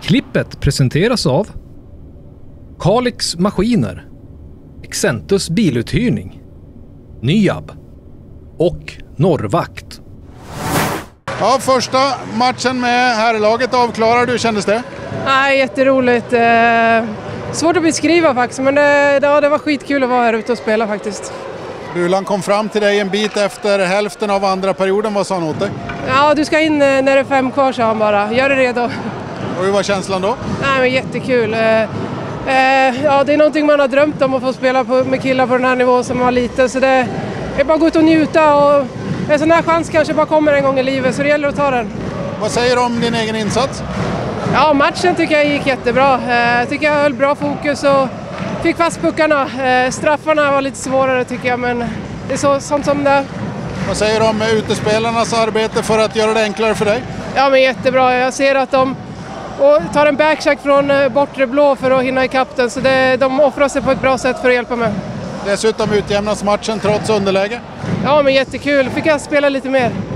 Klippet presenteras av Kalix Maskiner, Exentus biluthyrning, Nyab och Norrvakt. Ja, första matchen med herrlaget avklarad. Hur kändes det? Nej, jätteroligt. Svårt att beskriva faktiskt, men det var skitkul att vara här ute och spela faktiskt. Bulan kom fram till dig en bit efter hälften av andra perioden. Vad sa han åt dig? Ja, du ska in när det är 5 kvar, sa han bara. Gör det redo. Och hur var känslan då? Nej, men jättekul. Ja, det är någonting man har drömt om att få spela med killar på den här nivån som var liten. Så det är bara att gå ut och njuta. Och en sån här chans kanske bara kommer en gång i livet, så det gäller att ta den. Vad säger du om din egen insats? Ja, matchen tycker jag gick jättebra. Jag tycker jag höll bra fokus och fick fast puckarna. Straffarna var lite svårare tycker jag, men det är sånt som det. Vad säger du om utespelarnas arbete för att göra det enklare för dig? Ja, men jättebra. Jag ser att de tar en backcheck från bortre blå för att hinna i kapten, så de offrar sig på ett bra sätt för att hjälpa mig. Dessutom utjämnas matchen trots underläge. Ja, men jättekul. Fick jag spela lite mer.